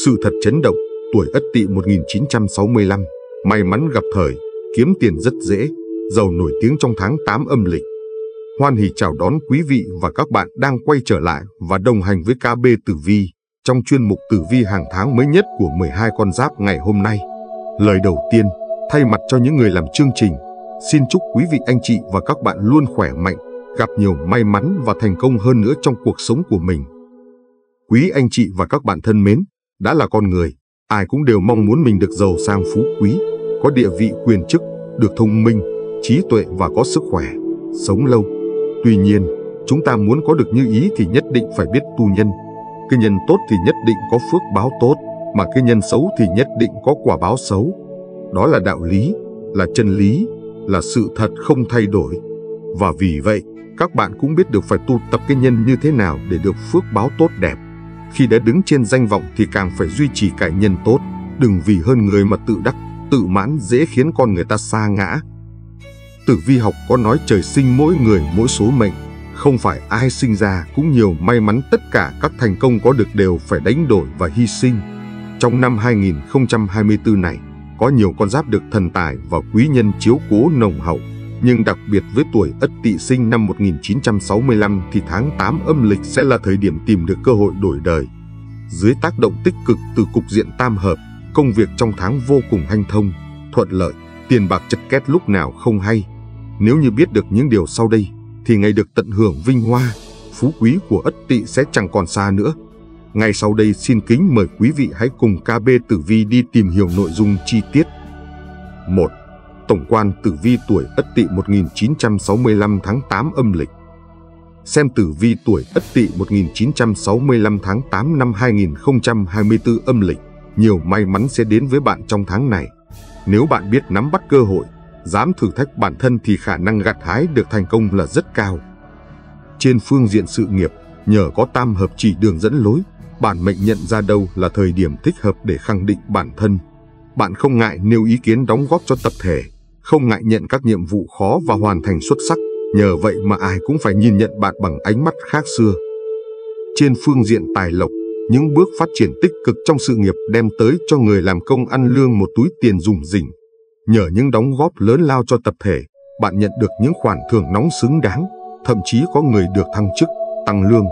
Sự thật chấn động, tuổi Ất Tỵ 1965, may mắn gặp thời, kiếm tiền rất dễ, giàu nổi tiếng trong tháng 8 âm lịch. Hoan hỉ chào đón quý vị và các bạn đang quay trở lại và đồng hành với KB Tử Vi trong chuyên mục Tử Vi hàng tháng mới nhất của 12 con giáp ngày hôm nay. Lời đầu tiên, thay mặt cho những người làm chương trình, xin chúc quý vị anh chị và các bạn luôn khỏe mạnh, gặp nhiều may mắn và thành công hơn nữa trong cuộc sống của mình. Quý anh chị và các bạn thân mến, đã là con người, ai cũng đều mong muốn mình được giàu sang phú quý, có địa vị quyền chức, được thông minh, trí tuệ và có sức khỏe, sống lâu. Tuy nhiên, chúng ta muốn có được như ý thì nhất định phải biết tu nhân. Cái nhân tốt thì nhất định có phước báo tốt, mà cái nhân xấu thì nhất định có quả báo xấu. Đó là đạo lý, là chân lý, là sự thật không thay đổi. Và vì vậy, các bạn cũng biết được phải tu tập cái nhân như thế nào để được phước báo tốt đẹp. Khi đã đứng trên danh vọng thì càng phải duy trì cái nhân tốt, đừng vì hơn người mà tự đắc, tự mãn dễ khiến con người ta sa ngã. Tử vi học có nói trời sinh mỗi người mỗi số mệnh, không phải ai sinh ra cũng nhiều may mắn, tất cả các thành công có được đều phải đánh đổi và hy sinh. Trong năm 2024 này, có nhiều con giáp được thần tài và quý nhân chiếu cố nồng hậu, nhưng đặc biệt với tuổi Ất Tỵ sinh năm 1965 thì tháng 8 âm lịch sẽ là thời điểm tìm được cơ hội đổi đời. Dưới tác động tích cực từ cục diện tam hợp, công việc trong tháng vô cùng hanh thông, thuận lợi, tiền bạc chật két lúc nào không hay. Nếu như biết được những điều sau đây, thì ngày được tận hưởng vinh hoa, phú quý của Ất Tỵ sẽ chẳng còn xa nữa. Ngay sau đây xin kính mời quý vị hãy cùng KB Tử Vi đi tìm hiểu nội dung chi tiết. 1. Tổng quan tử vi tuổi Ất Tỵ 1965 tháng 8 âm lịch. Xem tử vi tuổi Ất Tỵ 1965 tháng 8 năm 2024 âm lịch, nhiều may mắn sẽ đến với bạn trong tháng này. Nếu bạn biết nắm bắt cơ hội, dám thử thách bản thân thì khả năng gặt hái được thành công là rất cao. Trên phương diện sự nghiệp, nhờ có tam hợp chỉ đường dẫn lối, bản mệnh nhận ra đâu là thời điểm thích hợp để khẳng định bản thân. Bạn không ngại nêu ý kiến đóng góp cho tập thể, không ngại nhận các nhiệm vụ khó và hoàn thành xuất sắc, nhờ vậy mà ai cũng phải nhìn nhận bạn bằng ánh mắt khác xưa. Trên phương diện tài lộc, những bước phát triển tích cực trong sự nghiệp đem tới cho người làm công ăn lương một túi tiền rủng rỉnh. Nhờ những đóng góp lớn lao cho tập thể, bạn nhận được những khoản thưởng nóng xứng đáng, thậm chí có người được thăng chức, tăng lương.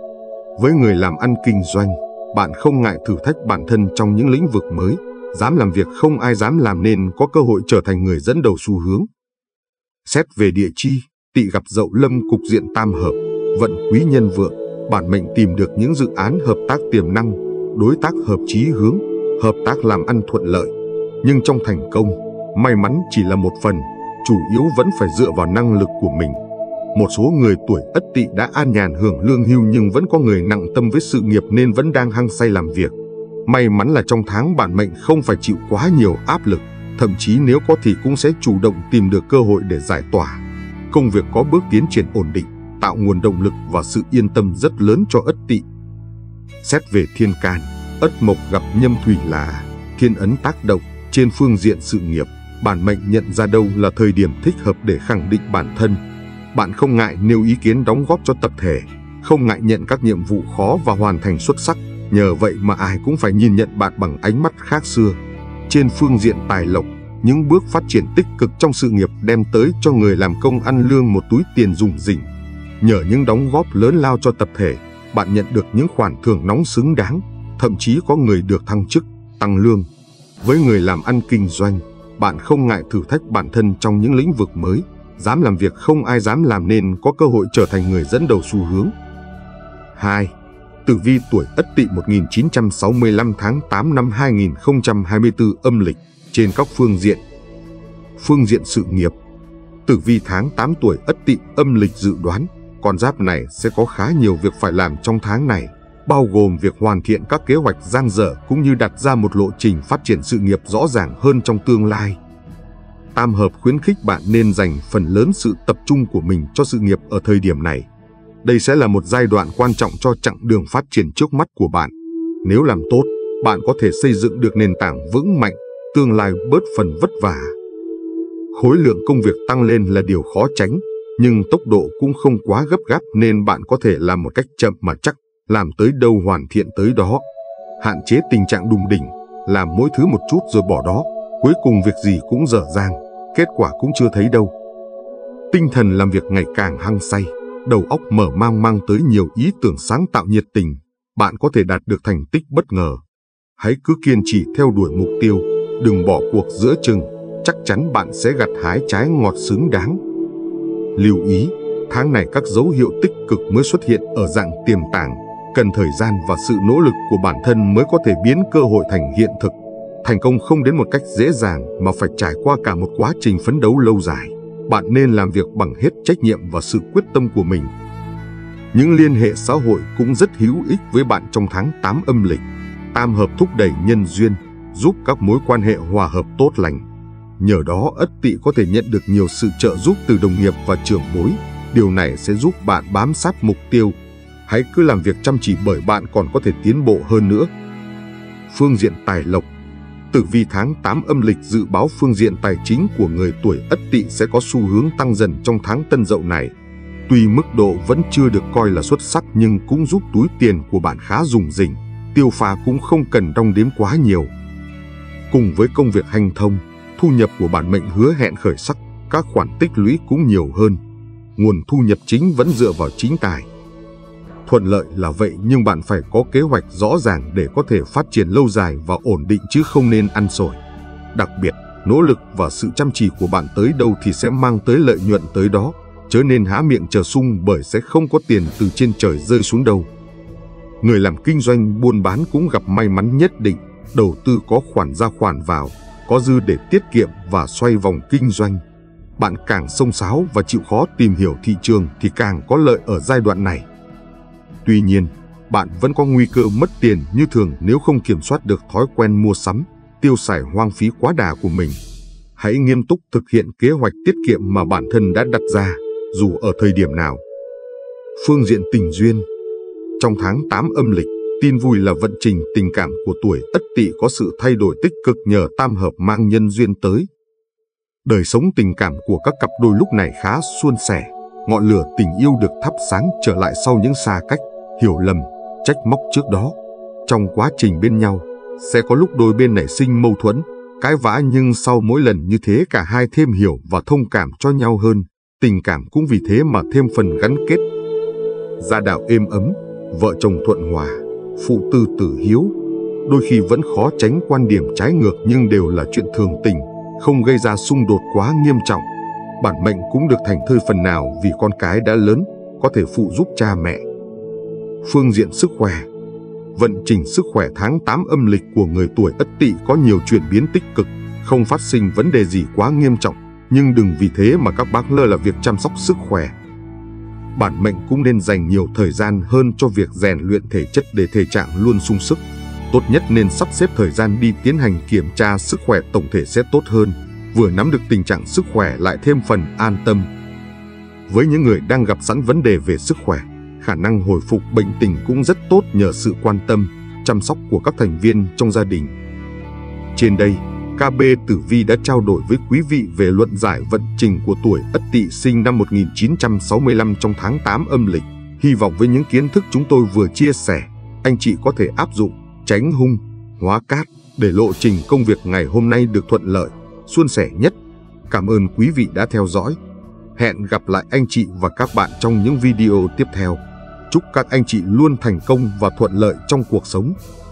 Với người làm ăn kinh doanh, bạn không ngại thử thách bản thân trong những lĩnh vực mới, dám làm việc không ai dám làm nên có cơ hội trở thành người dẫn đầu xu hướng. Xét về địa chi, Tỵ gặp Dậu Lâm cục diện tam hợp, vận quý nhân vượng, bản mệnh tìm được những dự án hợp tác tiềm năng, đối tác hợp chí hướng, hợp tác làm ăn thuận lợi. Nhưng trong thành công, may mắn chỉ là một phần, chủ yếu vẫn phải dựa vào năng lực của mình. Một số người tuổi Ất Tỵ đã an nhàn hưởng lương hưu nhưng vẫn có người nặng tâm với sự nghiệp nên vẫn đang hăng say làm việc. May mắn là trong tháng bản mệnh không phải chịu quá nhiều áp lực, thậm chí nếu có thì cũng sẽ chủ động tìm được cơ hội để giải tỏa. Công việc có bước tiến triển ổn định, tạo nguồn động lực và sự yên tâm rất lớn cho Ất Tỵ. Xét về thiên can, Ất Mộc gặp Nhâm Thủy là thiên ấn tác động. Trên phương diện sự nghiệp, bản mệnh nhận ra đâu là thời điểm thích hợp để khẳng định bản thân. Bạn không ngại nêu ý kiến đóng góp cho tập thể, không ngại nhận các nhiệm vụ khó và hoàn thành xuất sắc, nhờ vậy mà ai cũng phải nhìn nhận bạn bằng ánh mắt khác xưa. Trên phương diện tài lộc, những bước phát triển tích cực trong sự nghiệp đem tới cho người làm công ăn lương một túi tiền rủng rỉnh. Nhờ những đóng góp lớn lao cho tập thể, bạn nhận được những khoản thưởng nóng xứng đáng, thậm chí có người được thăng chức, tăng lương. Với người làm ăn kinh doanh, bạn không ngại thử thách bản thân trong những lĩnh vực mới, dám làm việc không ai dám làm nên có cơ hội trở thành người dẫn đầu xu hướng. 2. Tử vi tuổi Ất Tỵ 1965 tháng 8 năm 2024 âm lịch, trên các phương diện. Phương diện sự nghiệp, tử vi tháng 8 tuổi Ất Tỵ âm lịch dự đoán, con giáp này sẽ có khá nhiều việc phải làm trong tháng này, bao gồm việc hoàn thiện các kế hoạch dang dở cũng như đặt ra một lộ trình phát triển sự nghiệp rõ ràng hơn trong tương lai. Tam hợp khuyến khích bạn nên dành phần lớn sự tập trung của mình cho sự nghiệp ở thời điểm này. Đây sẽ là một giai đoạn quan trọng cho chặng đường phát triển trước mắt của bạn. Nếu làm tốt, bạn có thể xây dựng được nền tảng vững mạnh, tương lai bớt phần vất vả. Khối lượng công việc tăng lên là điều khó tránh, nhưng tốc độ cũng không quá gấp gáp nên bạn có thể làm một cách chậm mà chắc, làm tới đâu hoàn thiện tới đó. hạn chế tình trạng đùng đỉnh, làm mỗi thứ một chút rồi bỏ đó, cuối cùng việc gì cũng dở dang, kết quả cũng chưa thấy đâu. Tinh thần làm việc ngày càng hăng say, đầu óc mở mang tới nhiều ý tưởng sáng tạo nhiệt tình, bạn có thể đạt được thành tích bất ngờ. Hãy cứ kiên trì theo đuổi mục tiêu, đừng bỏ cuộc giữa chừng, chắc chắn bạn sẽ gặt hái trái ngọt xứng đáng. Lưu ý, tháng này các dấu hiệu tích cực mới xuất hiện ở dạng tiềm tàng, cần thời gian và sự nỗ lực của bản thân mới có thể biến cơ hội thành hiện thực. Thành công không đến một cách dễ dàng mà phải trải qua cả một quá trình phấn đấu lâu dài. Bạn nên làm việc bằng hết trách nhiệm và sự quyết tâm của mình. Những liên hệ xã hội cũng rất hữu ích với bạn trong tháng 8 âm lịch. Tam hợp thúc đẩy nhân duyên, giúp các mối quan hệ hòa hợp tốt lành. Nhờ đó Ất Tỵ có thể nhận được nhiều sự trợ giúp từ đồng nghiệp và trưởng bối. Điều này sẽ giúp bạn bám sát mục tiêu. Hãy cứ làm việc chăm chỉ bởi bạn còn có thể tiến bộ hơn nữa. Phương diện tài lộc. Tử vi tháng 8 âm lịch dự báo phương diện tài chính của người tuổi Ất Tỵ sẽ có xu hướng tăng dần trong tháng Tân Dậu này. Tuy mức độ vẫn chưa được coi là xuất sắc nhưng cũng giúp túi tiền của bạn khá rủng rỉnh, tiêu pha cũng không cần đong đếm quá nhiều. Cùng với công việc hanh thông, thu nhập của bản mệnh hứa hẹn khởi sắc, các khoản tích lũy cũng nhiều hơn. Nguồn thu nhập chính vẫn dựa vào chính tài. Thuận lợi là vậy nhưng bạn phải có kế hoạch rõ ràng để có thể phát triển lâu dài và ổn định chứ không nên ăn xổi. Đặc biệt, nỗ lực và sự chăm chỉ của bạn tới đâu thì sẽ mang tới lợi nhuận tới đó, chớ nên há miệng chờ sung bởi sẽ không có tiền từ trên trời rơi xuống đâu. Người làm kinh doanh buôn bán cũng gặp may mắn nhất định, đầu tư có khoản ra khoản vào, có dư để tiết kiệm và xoay vòng kinh doanh. Bạn càng xông xáo và chịu khó tìm hiểu thị trường thì càng có lợi ở giai đoạn này. Tuy nhiên, bạn vẫn có nguy cơ mất tiền như thường nếu không kiểm soát được thói quen mua sắm, tiêu xài hoang phí quá đà của mình. Hãy nghiêm túc thực hiện kế hoạch tiết kiệm mà bản thân đã đặt ra, dù ở thời điểm nào. Phương diện tình duyên. Trong tháng 8 âm lịch, tin vui là vận trình tình cảm của tuổi Ất Tỵ có sự thay đổi tích cực nhờ tam hợp mang nhân duyên tới. Đời sống tình cảm của các cặp đôi lúc này khá suôn sẻ, ngọn lửa tình yêu được thắp sáng trở lại sau những xa cách, hiểu lầm, trách móc trước đó. Trong quá trình bên nhau, sẽ có lúc đôi bên nảy sinh mâu thuẫn, cãi vã nhưng sau mỗi lần như thế cả hai thêm hiểu và thông cảm cho nhau hơn, tình cảm cũng vì thế mà thêm phần gắn kết. Gia đạo êm ấm, vợ chồng thuận hòa, phụ tư tử hiếu. Đôi khi vẫn khó tránh quan điểm trái ngược nhưng đều là chuyện thường tình, không gây ra xung đột quá nghiêm trọng. Bản mệnh cũng được thảnh thơi phần nào vì con cái đã lớn, có thể phụ giúp cha mẹ. Phương diện sức khỏe. Vận trình sức khỏe tháng 8 âm lịch của người tuổi Ất Tỵ có nhiều chuyển biến tích cực, không phát sinh vấn đề gì quá nghiêm trọng, nhưng đừng vì thế mà các bác lơ là việc chăm sóc sức khỏe. Bản mệnh cũng nên dành nhiều thời gian hơn cho việc rèn luyện thể chất để thể trạng luôn sung sức. Tốt nhất nên sắp xếp thời gian đi tiến hành kiểm tra sức khỏe tổng thể sẽ tốt hơn, vừa nắm được tình trạng sức khỏe lại thêm phần an tâm. Với những người đang gặp sẵn vấn đề về sức khỏe, khả năng hồi phục bệnh tình cũng rất tốt nhờ sự quan tâm, chăm sóc của các thành viên trong gia đình. Trên đây, KB Tử Vi đã trao đổi với quý vị về luận giải vận trình của tuổi Ất Tỵ sinh năm 1965 trong tháng 8 âm lịch. Hy vọng với những kiến thức chúng tôi vừa chia sẻ, anh chị có thể áp dụng, tránh hung, hóa cát để lộ trình công việc ngày hôm nay được thuận lợi, suôn sẻ nhất. Cảm ơn quý vị đã theo dõi. Hẹn gặp lại anh chị và các bạn trong những video tiếp theo. Chúc các anh chị luôn thành công và thuận lợi trong cuộc sống.